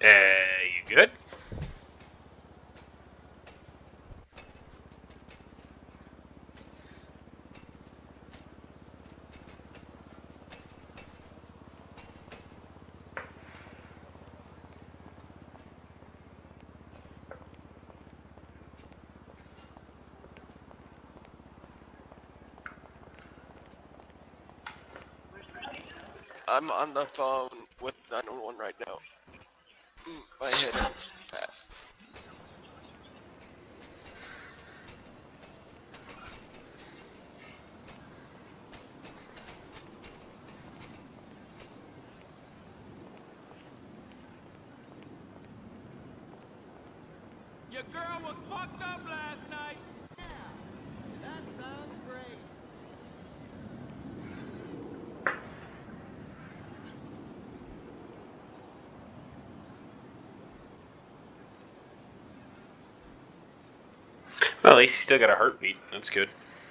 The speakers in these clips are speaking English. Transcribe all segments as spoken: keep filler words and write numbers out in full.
Uh, you good? I'm on the phone with nine one one right now. My head hurts bad. Your girl was fucked up last night. Yeah, that sounds great. Well, at least he still got a heartbeat. That's good.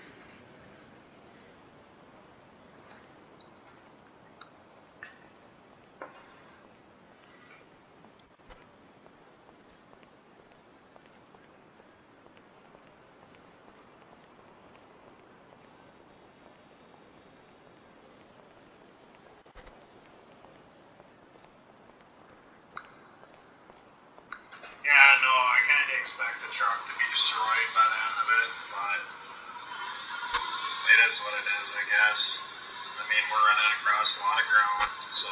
Yeah, no, I kind of expect the truck to be destroyed by the end of it, but it is what it is, I guess. I mean, we're running across a lot of ground, so...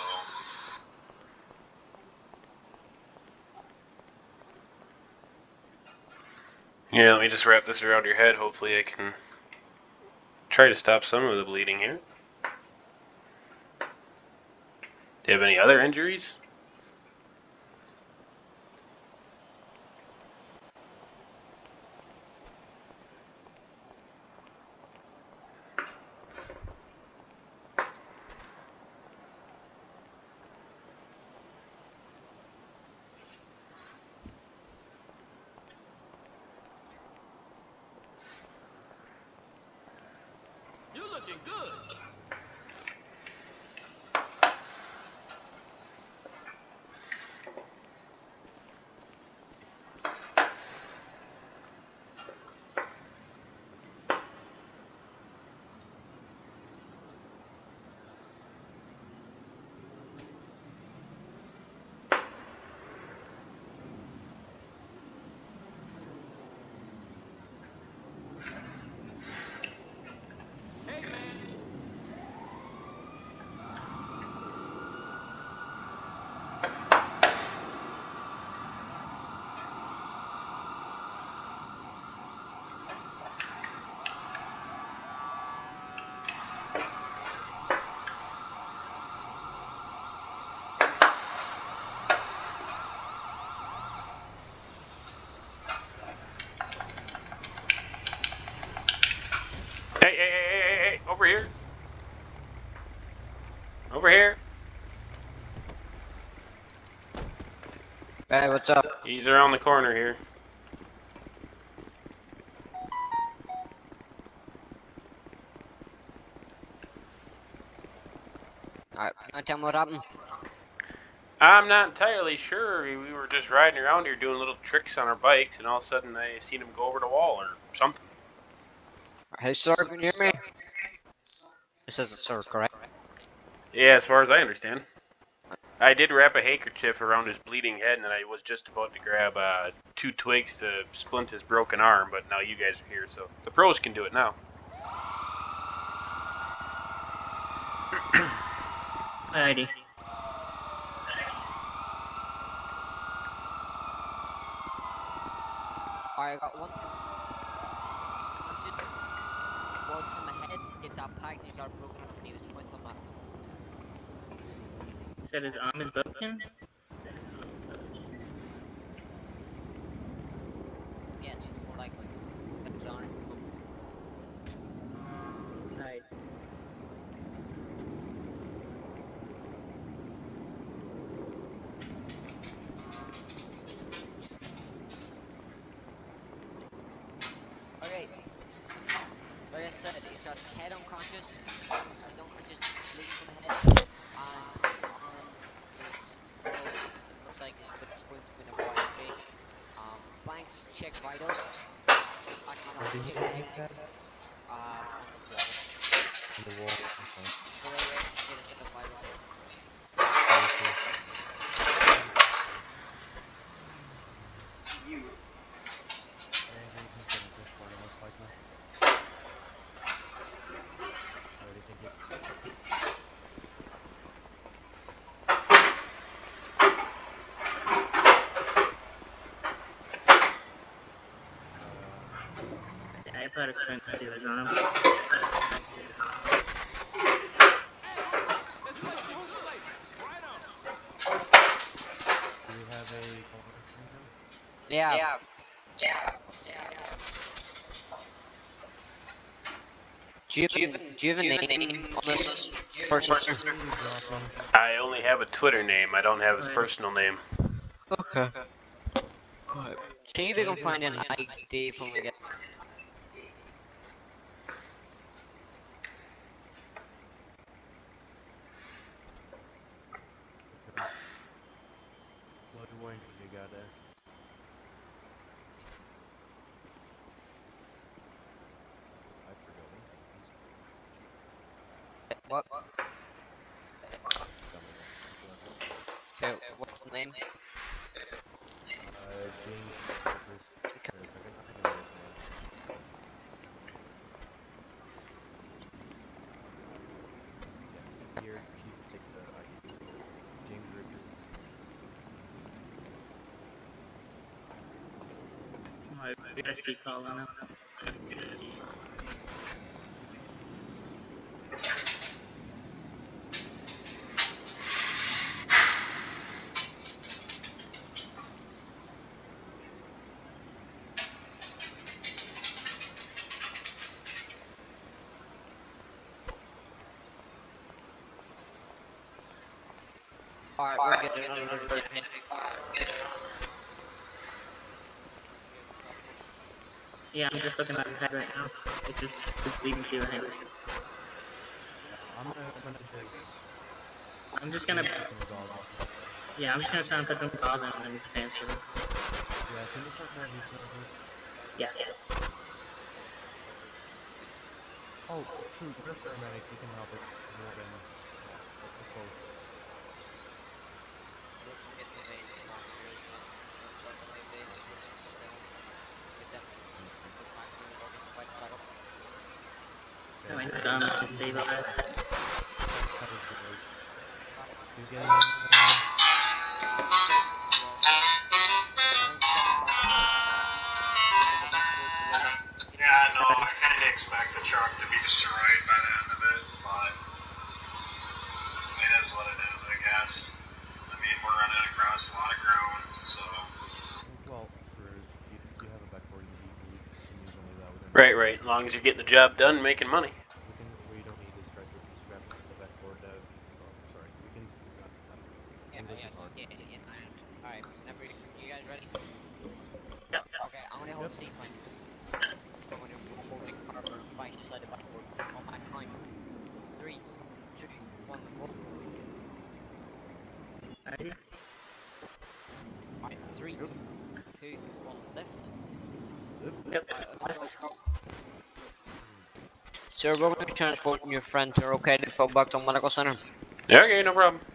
Here, let me just wrap this around your head. Hopefully I can try to stop some of the bleeding here. Do you have any other injuries? You looking good. Hey, man. Hey, hey, hey, hey, hey, hey, over here. Over here. Hey, what's up? He's around the corner here. Alright, can tell me what happened? I'm not entirely sure. We were just riding around here doing little tricks on our bikes, and all of a sudden I seen him go over the wall or something. Hey, sir, can you hear me? This is a sir, correct? Yeah, as far as I understand. I did wrap a handkerchief around his bleeding head, and I was just about to grab uh, two twigs to splint his broken arm, but now you guys are here, so the pros can do it now. Howdy. Alright, I got one thing. Just one from the head, get that pack, and he got broken up, and he was pointing on that. Said his arm is broken? Yeah, it's more likely. That was on it. Right. Okay. Like I said, he's got head unconscious, he's unconscious, bleeding from the head, and his arm is, well, looks like it's with vitals. Actually, no, Where did she you had make that? um on this wall. On the wall. Okay. So there you go. She just got the vitals. Seriously. Fire engagement's gonna drift corner most likely. Already take it. Uh, I put a sprint two is on him. Hey, it's late, people, it's late. Right on. do we have a call order for him? Yeah. Yeah. Do you have, do you have a name on this person? I only have a Twitter name. I don't have his personal name. Okay. See if you can find an I D from again. What warning have you got there? I forgot one thing. What? Okay, what's the name? Uh, James Rivers. Wait a second, I think I know his name. Yeah, here, Chief, take the I D. James Rivers. Oh, we got a C call on him. Alright, we're getting another person. Yeah, I'm just looking at his head right now. It's just, just bleeding through the head. I'm gonna, I'm gonna just... I'm just gonna, Some gauze on. yeah, I'm just gonna try and put them gauze on and then transfer them. Yeah, can you start more detail, please? Yeah, yeah. Oh, shoot, we're paramedic, we can help it more than... Let's go. No, it's um, it's stabilized. Cut his voice. You get it? Yeah, no, I kind of expect the truck to be destroyed by the end of it, but it is what it is, I guess. I mean, we're running across a lot of ground, so... Well, true. You, you have a backboard you, you can use only that within Right, right. As long as you're getting the job done, and making money. We can. We don't need this tractor to strap the backboard. Uh, oh, sorry. We can. Uh, uh, English is hard. Yeah, yeah, yeah. Alright, whenever you, you guys ready? Yep. Okay, I'm gonna hold Yep. six line. I'm gonna hold the carbon right beside the backboard on my time. Three, two, one, go. Alrighty. Alright, three, two, one, lift. Yep. Alright, let's go. Sir, we're going to be transporting your friend. You're okay to go back to the medical center? Yeah, okay, no problem.